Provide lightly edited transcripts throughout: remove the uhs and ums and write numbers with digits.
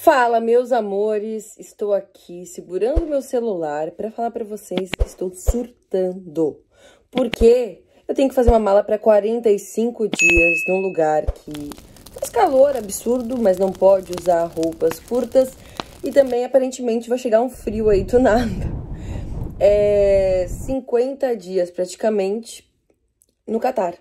Fala, meus amores, estou aqui segurando meu celular para falar para vocês que estou surtando. Porque eu tenho que fazer uma mala para 45 dias num lugar que faz calor absurdo, mas não pode usar roupas curtas. E também, aparentemente, vai chegar um frio aí do nada. 50 dias, praticamente, no Catar.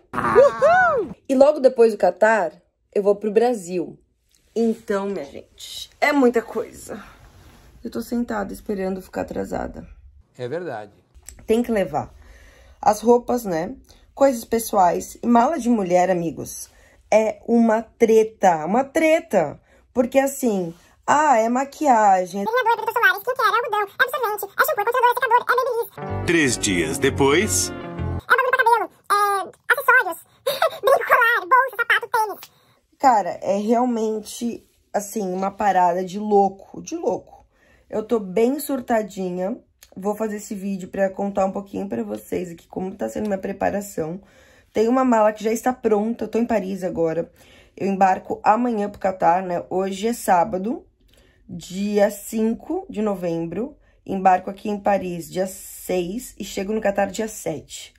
E logo depois do Catar, eu vou pro Brasil. Então, minha gente, é muita coisa. Eu tô sentada esperando ficar atrasada. É verdade. Tem que levar as roupas, né? Coisas pessoais. E mala de mulher, amigos, é uma treta. Uma treta. Porque assim, é maquiagem. Delineador, protetor solar, skincare, algodão, é absorvente, é shampoo, condicionador, secador, é babyliss. 3 dias depois... É bagulho pra cabelo, é acessórios, brinco colar, bolsa, sapato, tênis. Cara, é realmente, assim, uma parada de louco, de louco. Eu tô bem surtadinha. Vou fazer esse vídeo pra contar um pouquinho pra vocês aqui como tá sendo minha preparação. Tem uma mala que já está pronta, eu tô em Paris agora. Eu embarco amanhã pro Catar, né? Hoje é sábado, dia 5 de novembro. Embarco aqui em Paris dia 6 e chego no Catar dia 7.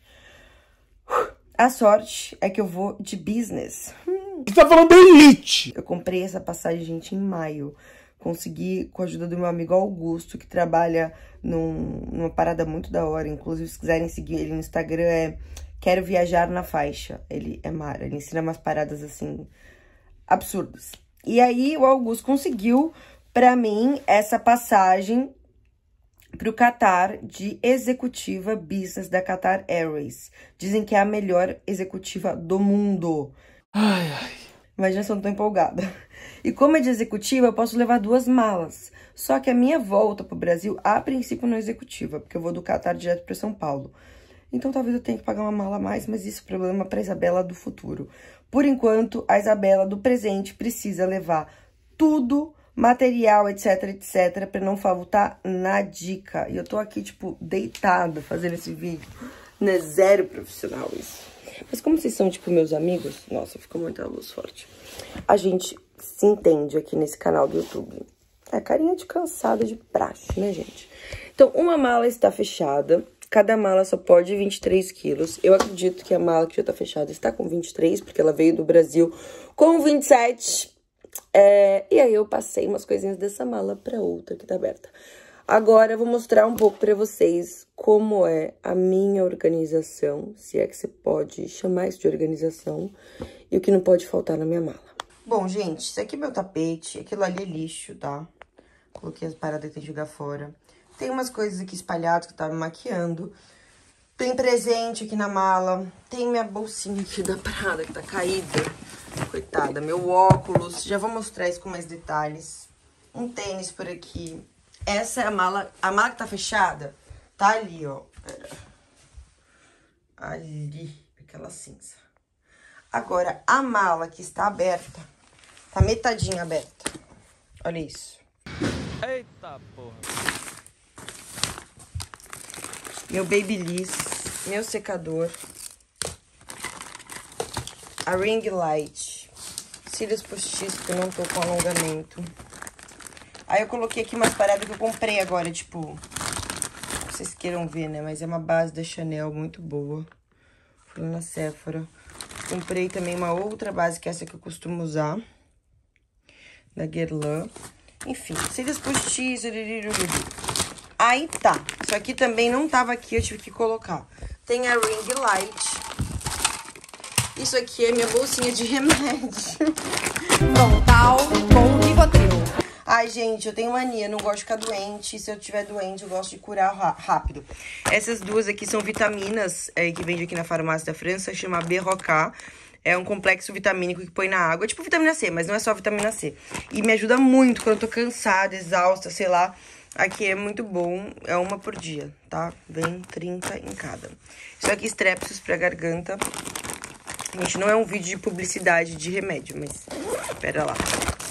A sorte é que eu vou de business. Você tá falando da elite! Eu comprei essa passagem, gente, em maio. Consegui com a ajuda do meu amigo Augusto, que trabalha numa parada muito da hora. Inclusive, se quiserem seguir ele no Instagram, Quero Viajar na Faixa. Ele é mara, ele ensina umas paradas, assim, absurdas. E aí, o Augusto conseguiu, pra mim, essa passagem pro Catar de executiva business da Qatar Airways. Dizem que é a melhor executiva do mundo. Ai. Imagina se eu não tô empolgada. E como é de executiva, eu posso levar 2 malas. Só que a minha volta pro Brasil, a princípio, não é executiva, porque eu vou do Catar direto pra São Paulo. Então, talvez eu tenha que pagar uma mala a mais, mas isso é problema pra Isabela do futuro. Por enquanto, a Isabela do presente precisa levar tudo, material, etc, etc, pra não faltar na dica. E eu tô aqui, tipo, deitada fazendo esse vídeo. Não é zero profissional isso. Mas como vocês são, tipo, meus amigos... Nossa, ficou muita luz forte. A gente se entende aqui nesse canal do YouTube. É carinha de cansada de praxe, né, gente? Então, uma mala está fechada. Cada mala só pode 23 quilos. Eu acredito que a mala que já tá fechada está com 23, porque ela veio do Brasil com 27. E aí eu passei umas coisinhas dessa mala pra outra que tá aberta. Agora eu vou mostrar um pouco pra vocês como é a minha organização, se é que você pode chamar isso de organização, e o que não pode faltar na minha mala. Bom, gente, isso aqui é meu tapete, aquilo ali é lixo, tá? Coloquei as paradas que tem que jogar fora. Tem umas coisas aqui espalhadas que eu tava me maquiando. Tem presente aqui na mala. Tem minha bolsinha aqui da Prada que tá caída. Coitada, meu óculos. Já vou mostrar isso com mais detalhes. Um tênis por aqui. Essa é a mala que tá fechada, tá ali, ó. Pera. Ali, aquela cinza. Agora, a mala que está aberta, tá metadinha aberta. Olha isso. Eita porra. Meu babyliss, meu secador. A ring light. Cílios postiços, que eu não tô com alongamento. Aí eu coloquei aqui umas paradas que eu comprei agora, tipo... Vocês queiram ver, né? Mas é uma base da Chanel muito boa. Fui na Sephora. Comprei também uma outra base, que é essa que eu costumo usar. Da Guerlain. Enfim, cílios postiços. Aí tá. Isso aqui também não tava aqui, eu tive que colocar. Tem a ring light. Isso aqui é minha bolsinha de remédio. Frontal com Rivotril. Ai, gente, eu tenho mania, não gosto de ficar doente. Se eu tiver doente, eu gosto de curar rápido. Essas duas aqui são vitaminas que vende aqui na farmácia da França, chama Berroca. É um complexo vitamínico que põe na água. É tipo vitamina C, mas não é só vitamina C. E me ajuda muito quando eu tô cansada, exausta, sei lá. Aqui é muito bom, é uma por dia, tá? Vem 30 em cada. Isso aqui, Strepsils pra garganta. Gente, não é um vídeo de publicidade de remédio, mas... Pera lá.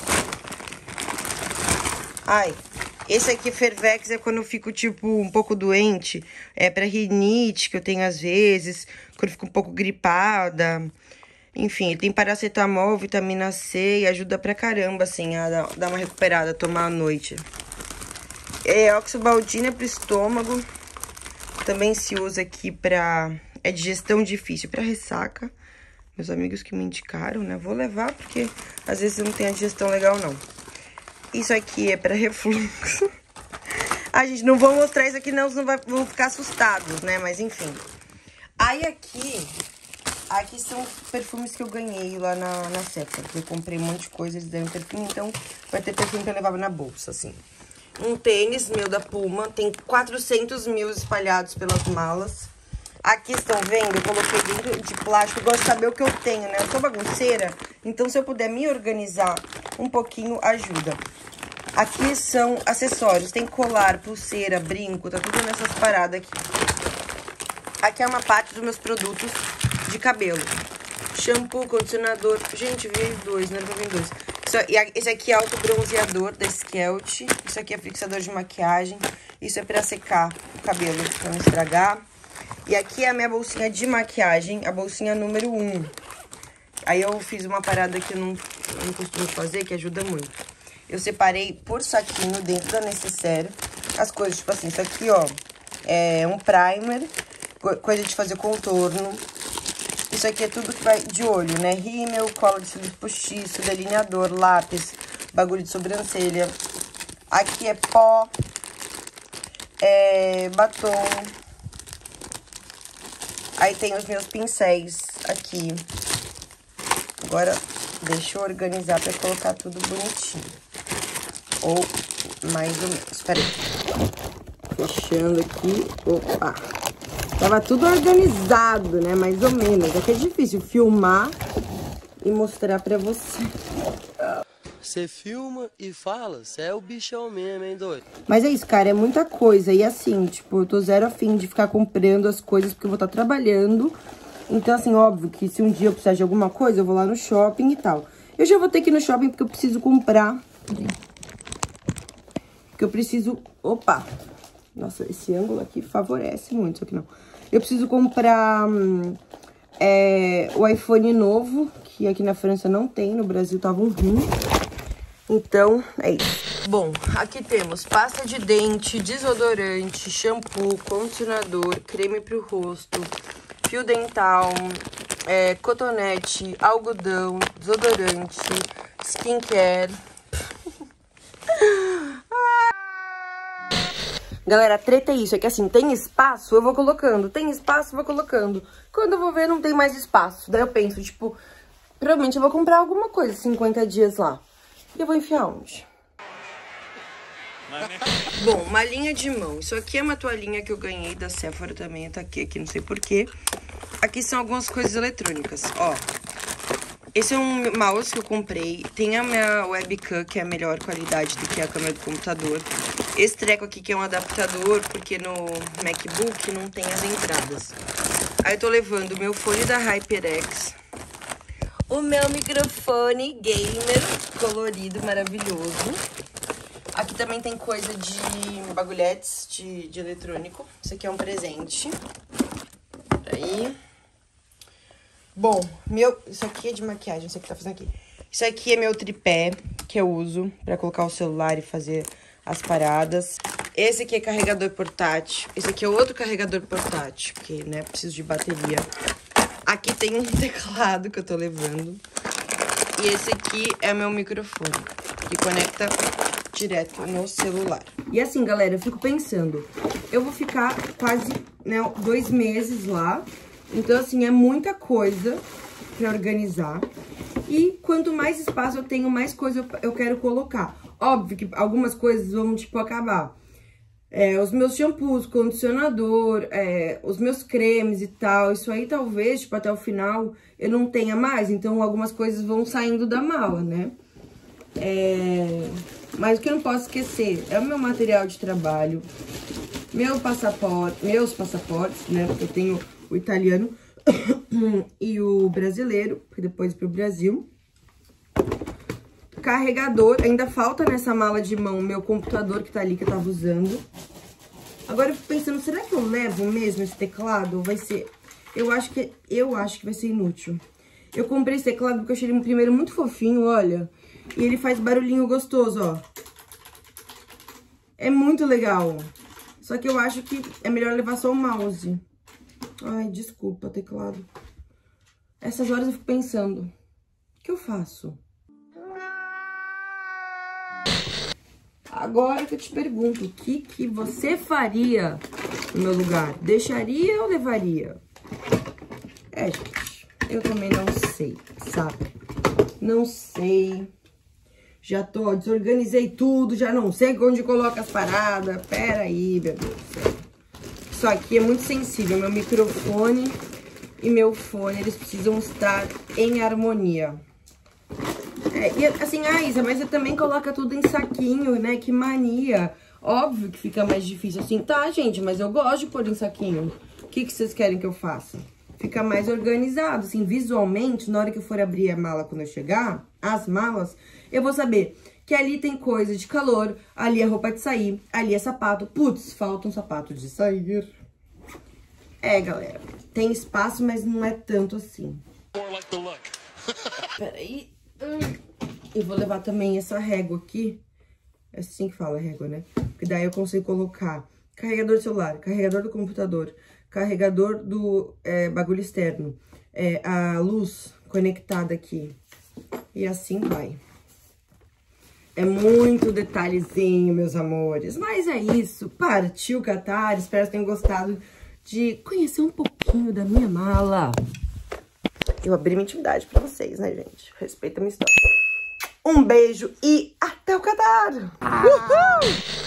Ai, esse aqui, Fervex, é quando eu fico, tipo, um pouco doente. É pra rinite, que eu tenho às vezes. Quando eu fico um pouco gripada. Enfim, ele tem paracetamol, vitamina C e ajuda pra caramba, assim, a dar uma recuperada, tomar à noite. Oxybaldina pro estômago. Também se usa aqui pra... É digestão difícil, pra ressaca. Meus amigos que me indicaram, né? Vou levar porque às vezes eu não tenho a digestão legal, não. Isso aqui é pra refluxo. Ai, gente, não vou mostrar isso aqui, não, senão vão ficar assustados, né? Mas enfim. Aí aqui são os perfumes que eu ganhei lá na Sephora. Eu comprei um monte de coisa, eles deram perfume, então vai ter perfume que eu levava na bolsa, assim. Um tênis meu da Puma, tem 400 mil espalhados pelas malas. Aqui estão vendo, eu coloquei dentro de plástico, eu gosto de saber o que eu tenho, né? Eu sou bagunceira, então se eu puder me organizar um pouquinho, ajuda. Aqui são acessórios, tem colar, pulseira, brinco, tá tudo nessas paradas aqui. Aqui é uma parte dos meus produtos de cabelo. Shampoo, condicionador, gente, veio dois, né? Vem dois. Esse aqui é autobronzeador da Skelt, isso aqui é fixador de maquiagem, isso é pra secar o cabelo, pra não estragar. E aqui é a minha bolsinha de maquiagem, a bolsinha número 1. Aí eu fiz uma parada que eu não costumo fazer, que ajuda muito. Eu separei por saquinho dentro da necessaire as coisas, tipo assim, isso aqui, ó, é um primer, coisa de fazer contorno. Isso aqui é tudo que vai de olho, né? Rímel, cola de cílios postiço, delineador, lápis, bagulho de sobrancelha. Aqui é pó, batom. Aí tem os meus pincéis aqui. Agora, deixa eu organizar pra colocar tudo bonitinho. Ou mais ou menos. Espera aí. Fechando aqui. Opa! Tava tudo organizado, né? Mais ou menos. É que é difícil filmar e mostrar pra você. Você filma e fala, você é o bichão mesmo, hein, doido? Mas é isso, cara, é muita coisa. E assim, tipo, eu tô zero afim de ficar comprando as coisas porque eu vou estar trabalhando. Então, assim, óbvio que se um dia eu precisar de alguma coisa, eu vou lá no shopping e tal. Eu já vou ter que ir no shopping porque eu preciso comprar. Porque eu preciso... Opa! Nossa, esse ângulo aqui favorece muito, só que não. Eu preciso comprar o iPhone novo, que aqui na França não tem, no Brasil tava um ruim. Então, é isso. Bom, aqui temos pasta de dente, desodorante, shampoo, condicionador, creme pro rosto, fio dental, cotonete, algodão, desodorante, skincare. Galera, a treta é isso, é que assim, tem espaço, eu vou colocando, tem espaço, eu vou colocando. Quando eu vou ver, não tem mais espaço. Daí eu penso, tipo, provavelmente eu vou comprar alguma coisa 50 dias lá. E eu vou enfiar onde? Bom, malinha de mão. Isso aqui é uma toalhinha que eu ganhei da Sephora também, tá aqui, não sei porquê. Aqui são algumas coisas eletrônicas, ó. Esse é um mouse que eu comprei. Tem a minha webcam, que é a melhor qualidade do que a câmera do computador. Esse treco aqui que é um adaptador, porque no MacBook não tem as entradas. Aí eu tô levando o meu fone da HyperX. O meu microfone gamer colorido, maravilhoso. Aqui também tem coisa de bagulhetes de eletrônico. Isso aqui é um presente. Peraí. Bom, isso aqui é de maquiagem, não sei o que tá fazendo aqui. Isso aqui é meu tripé, que eu uso pra colocar o celular e fazer as paradas. Esse aqui é carregador portátil. Esse aqui é outro carregador portátil, porque, né, preciso de bateria. Aqui tem um teclado que eu tô levando. E esse aqui é meu microfone, que conecta direto no celular. E assim, galera, eu fico pensando, eu vou ficar quase, né, 2 meses lá. Então, assim, é muita coisa pra organizar. E quanto mais espaço eu tenho, mais coisa eu quero colocar. Óbvio que algumas coisas vão, tipo, acabar. Os meus shampoos, condicionador, os meus cremes e tal. Isso aí, talvez, tipo, até o final eu não tenha mais. Então, algumas coisas vão saindo da mala, né? Mas o que eu não posso esquecer é o meu material de trabalho. Meus passaportes, né? Porque eu tenho o italiano e o brasileiro, que depois pro Brasil. Carregador, ainda falta nessa mala de mão meu computador que tá ali, que eu tava usando. Agora eu fico pensando, será que eu levo mesmo esse teclado? Ou vai ser... Eu acho que vai ser inútil. Eu comprei esse teclado porque eu achei ele primeiro muito fofinho, olha. E ele faz barulhinho gostoso, ó. É muito legal. Só que eu acho que é melhor levar só o mouse. Ai, desculpa, teclado. Essas horas eu fico pensando, o que eu faço? Agora que eu te pergunto, o que você faria no meu lugar? Deixaria ou levaria? É, gente, eu também não sei, sabe? Não sei. Já desorganizei tudo, já não sei onde coloca as paradas. Pera aí, meu Deus do céu. Isso aqui é muito sensível, meu microfone e meu fone, eles precisam estar em harmonia. E assim, Isa, mas você também coloca tudo em saquinho, né? Que mania. Óbvio que fica mais difícil assim. Tá, gente, mas eu gosto de pôr em saquinho. O que vocês querem que eu faça? Fica mais organizado, assim, visualmente, na hora que eu for abrir a mala quando eu chegar, as malas, eu vou saber que ali tem coisa de calor, ali é roupa de sair, ali é sapato. Putz, falta um sapato de sair. É, galera, tem espaço, mas não é tanto assim. Peraí. Eu vou levar também essa régua aqui. É assim que fala régua, né? Porque daí eu consigo colocar carregador do celular, carregador do computador, carregador do bagulho externo, a luz conectada aqui. E assim vai. É muito detalhezinho, meus amores. Mas é isso. Partiu Catar. Espero que tenham gostado de conhecer um pouquinho da minha mala. Eu abri minha intimidade pra vocês, né, gente? Respeita a minha história. Um beijo e até o Catar! Uhul!